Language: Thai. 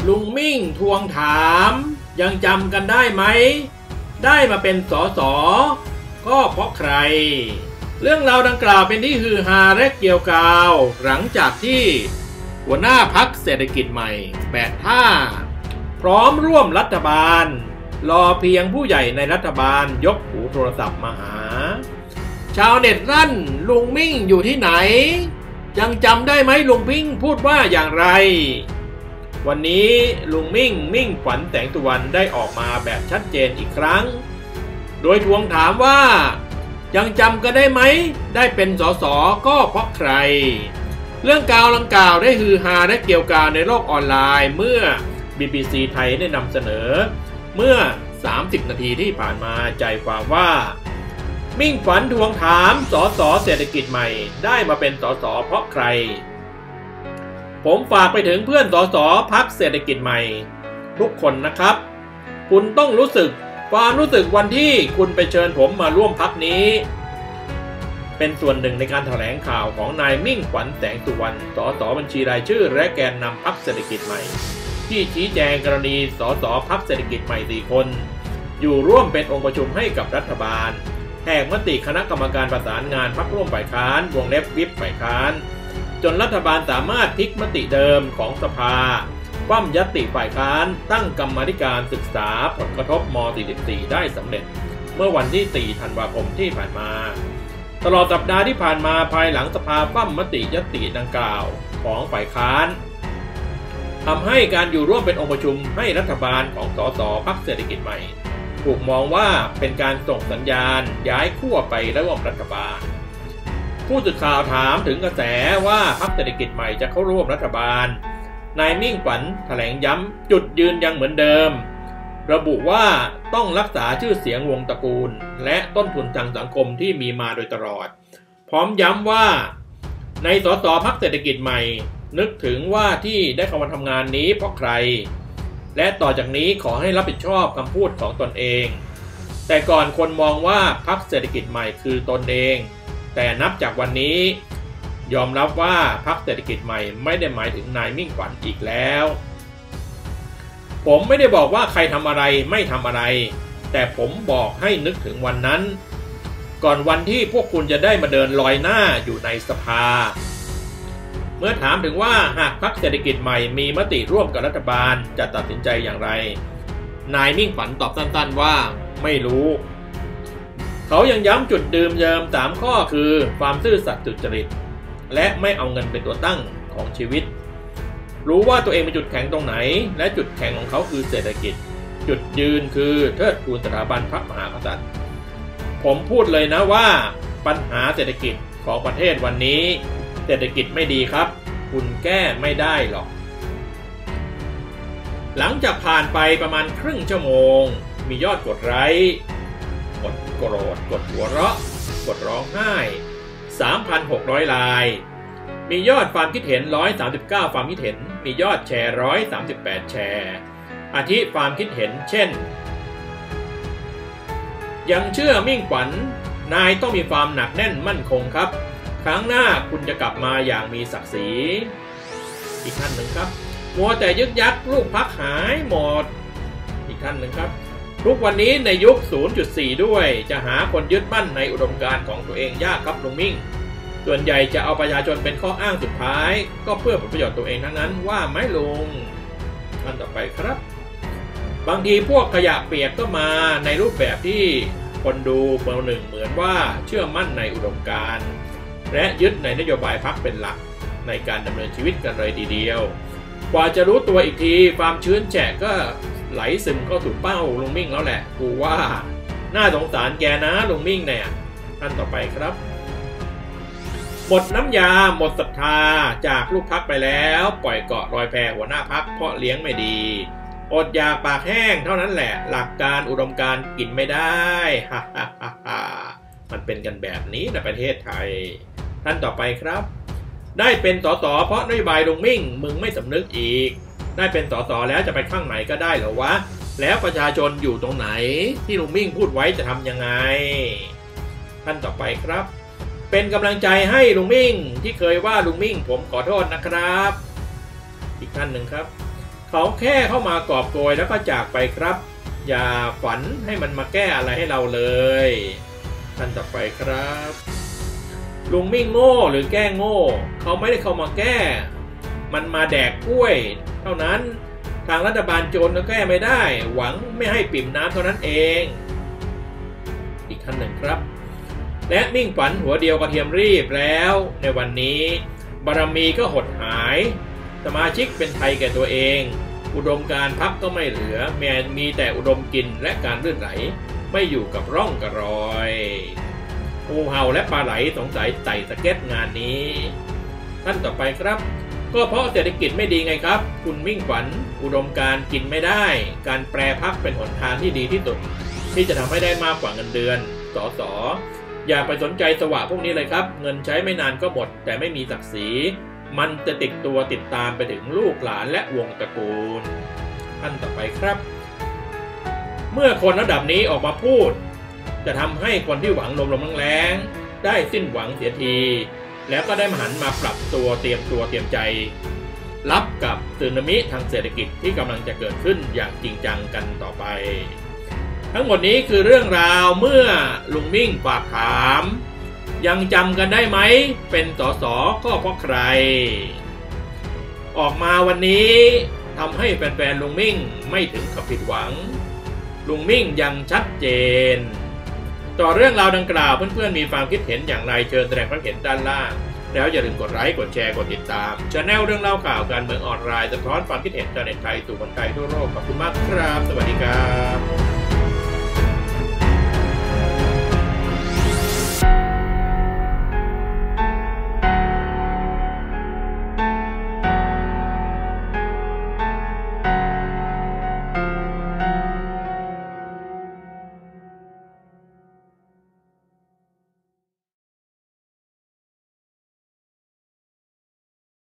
ลุงมิ่งทวงถามยังจำกันได้ไหมได้มาเป็นสสก็เพราะใครเรื่องราวดังกล่าวเป็นที่ฮือฮาและเกี่ยวกาวหลังจากที่หัวหน้าพรรคเศรษฐกิจใหม่แปดท่าพร้อมร่วมรัฐบาลรอเพียงผู้ใหญ่ในรัฐบาลยกหูโทรศัพท์มาหาชาวเน็ตรั่นลุงมิ่งอยู่ที่ไหนยังจำได้ไหมลุงมิ่งพูดว่าอย่างไรวันนี้ลุงมิ่งขวัญแสงสุวรรณได้ออกมาแบบชัดเจนอีกครั้งโดยทวงถามว่ายังจำกันได้ไหมได้เป็นสสก็เพราะใครเรื่องกล่าวได้ฮือฮาและเกี่ยวกาวในโลกออนไลน์เมื่อ BBC ไทยได้นำเสนอเมื่อ30 นาทีที่ผ่านมาใจความว่ามิ่งขวัญทวงถามสสเศรษฐกิจใหม่ได้มาเป็นสสเพราะใครผมฝากไปถึงเพื่อนสสพรรคเศรษฐกิจใหม่ทุกคนนะครับคุณต้องรู้สึกความรู้สึกวันที่คุณไปเชิญผมมาร่วมพรรคนี้เป็นส่วนหนึ่งในการแถลงข่าวของนายมิ่งขวัญแสงสุวรรณสสบัญชีรายชื่อและแกนนำพรรคเศรษฐกิจใหม่ที่ชี้แจงกรณีสสพรรคเศรษฐกิจใหม่4 คนอยู่ร่วมเป็นองค์ประชุมให้กับรัฐบาลแหกมติคณะกรรมการประสานงานพรรคร่วมฝ่ายค้านวงเล็บวิปฝ่ายค้านจนรัฐบาลสามารถพลิกมติเดิมของสภาคว่ำญัตติฝ่ายค้านตั้งกรรมาธิการศึกษาผลกระทบม.44 ได้สำเร็จเมื่อวันที่ 4 ธันวาคมที่ผ่านมาตลอดสัปดาห์ที่ผ่านมาภายหลังสภาคว่ำมติญัตติดังกล่าวของฝ่ายค้านทำให้การอยู่ร่วมเป็นองค์ประชุมให้รัฐบาลของสสพรรคเศรษฐกิจใหม่ถูกมองว่าเป็นการส่งสัญญาณย้ายขั้วไปร่วมรัฐบาลผู้สื่อข่าวถามถึงกระแสว่าพรรคเศรษฐกิจใหม่จะเข้าร่วมรัฐบาลนายมิ่งขวัญแถลงย้ำจุดยืนยังเหมือนเดิมระบุว่าต้องรักษาชื่อเสียงวงตระกูลและต้นทุนทางสังคมที่มีมาโดยตลอดพร้อมย้ำว่าในสสพรรคเศรษฐกิจใหม่นึกถึงว่าที่ได้เข้ามาทำงานนี้เพราะใครและต่อจากนี้ขอให้รับผิดชอบคำพูดของตนเองแต่ก่อนคนมองว่าพรรคเศรษฐกิจใหม่คือตนเองแต่นับจากวันนี้ยอมรับว่าพรรคเศรษฐกิจใหม่ไม่ได้หมายถึงนายมิ่งขวัญอีกแล้วผมไม่ได้บอกว่าใครทำอะไรไม่ทำอะไรแต่ผมบอกให้นึกถึงวันนั้นก่อนวันที่พวกคุณจะได้มาเดินลอยหน้าอยู่ในสภาเมื่อถามถึงว่าหากพรรคเศรษฐกิจใหม่มีมติร่วมกับรัฐบาลจะตัดสินใจอย่างไรนายมิ่งขวัญตอบสั้นๆว่าไม่รู้เขายังย้ำจุดเดิม3 ข้อคือความซื่อสัตย์สุจริตและไม่เอาเงินเป็นตัวตั้งของชีวิตรู้ว่าตัวเองมีจุดแข็งตรงไหนและจุดแข็งของเขาคือเศรษฐกิจจุดยืนคือเทิดทูนสถาบันพระมหากษัตริย์ผมพูดเลยนะว่าปัญหาเศรษฐกิจของประเทศวันนี้เศรษฐกิจไม่ดีครับคุณแก้ไม่ได้หรอกหลังจากผ่านไปประมาณครึ่งชั่วโมงมียอดกดไลค์กดโกรธกดหัวเราะกดร้องไห้ 3,600 ลายมียอดความคิดเห็น139ความคิดเห็นมียอดแชร์138แชร์อาทิความคิดเห็นเช่นยังเชื่อมิ่งขวัญนายต้องมีความหนักแน่นมั่นคงครับครั้งหน้าคุณจะกลับมาอย่างมีศักดิ์ศรีอีกท่านหนึ่งครับมัวแต่ยึกยักลูกพรรคหายหมดอีกท่านหนึ่งครับทุกวันนี้ในยุค 0.4 ด้วยจะหาคนยึดมั่นในอุดมการณ์ของตัวเองยากครับลุงมิ่งส่วนใหญ่จะเอาประชาชนเป็นข้ออ้างสุดท้ายก็เพื่อผลประโยชน์ตัวเองทั้งนั้นว่าไหมลุงท่านต่อไปครับบางทีพวกขยะเปียกก็มาในรูปแบบที่คนดูประหนึ่งเหมือนว่าเชื่อมั่นในอุดมการณ์และยึดในนโยบายพรรคเป็นหลักในการดำเนินชีวิตกันเลยทีเดียวกว่าจะรู้ตัวอีกทีความชื้นแฉะก็ไหลซึมเข้าสู่เป้าลุงมิ่งแล้วแหละกูว่าน่าสงสารแกนะลุงมิ่งเนี่ยท่านต่อไปครับหมดน้ำยาหมดศรัทธาจากลูกพรรคไปแล้วปล่อยเกาะรอยแพหัวหน้าพรรคเพราะเลี้ยงไม่ดีอดอยากปากแห้งเท่านั้นแหละหลักการอุดมการณ์กินไม่ได้ฮ่าฮ่าฮ่าฮ่ามันเป็นกันแบบนี้ในประเทศไทยท่านต่อไปครับได้เป็นสสเพราะนโยบายลุงมิ่งมึงไม่สำนึกอีกได้เป็นสสแล้วจะไปข้างไหนก็ได้เหรอวะแล้วประชาชนอยู่ตรงไหนที่ลุงมิ่งพูดไว้จะทำยังไงท่านต่อไปครับเป็นกำลังใจให้ลุงมิ่งที่เคยว่าลุงมิ่งผมขอโทษนะครับอีกท่านหนึ่งครับเขาแค่เข้ามากอบโกยแล้วก็จากไปครับอย่าฝันให้มันมาแก้อะไรให้เราเลยท่านต่อไปครับลุงมิ่งโง่หรือแก้โง่เขาไม่ได้เข้ามาแก้มันมาแดกกล้วยเท่านั้นทางรัฐบาลโจรก็แก้ไม่ได้หวังไม่ให้ปิ่มน้ำเท่านั้นเองอีกท่านหนึ่งครับและมิ่งฝันหัวเดียวกระเทียมรีบแล้วในวันนี้บารมีก็หดหายสมาชิกเป็นไทยแก่ตัวเองอุดมการพักก็ไม่เหลือมีแต่อุดมกินและการลื่นไหลไม่อยู่กับร่องกระรอยงูเห่าและปลาไหลสงสัยไต่สเก็ตงานนี้ท่านต่อไปครับก็เพราะเศรษฐกิจไม่ดีไงครับคุณมิ่งฝันอุดมการกินไม่ได้การแปรพักเป็นหนทางที่ดีที่สุดที่จะทำให้ได้มากกว่าเงินเดือนสสอย่าไปสนใจสวะพวกนี้เลยครับเงินใช้ไม่นานก็หมดแต่ไม่มีศักดิ์ศรีมันจะติดตามไปถึงลูกหลานและวงตระกูลท่านต่อไปครับเมื่อคนระดับนี้ออกมาพูดจะทำให้คนที่หวังลมแรงๆได้สิ้นหวังเสียทีแล้วก็ได้หันมาปรับตัวเตรียมใจรับกับสึนามิทางเศรษฐกิจที่กำลังจะเกิดขึ้นอย่างจริงจังกันต่อไปทั้งหมดนี้คือเรื่องราวเมื่อลุงมิ่งฝากถามยังจำกันได้ไหมเป็นสสก็เพราะใครออกมาวันนี้ทำให้แฟนๆลุงมิ่งไม่ถึงกับผิดหวังลุงมิ่งยังชัดเจนต่อเรื่องราวดังกล่าวเพื่อนๆมีความคิดเห็นอย่างไรเชิญแสดงความเห็นด้านล่างแล้วอย่าลืมกดไลค์กดแชร์กดติดตามChannelเรื่องเล่าข่าวการเมืองออนไลน์สะท้อนความคิดเห็นจากเน็ตไทยสู่คนไทยทั่วโลกขอบคุณมากครับสวัสดีครับ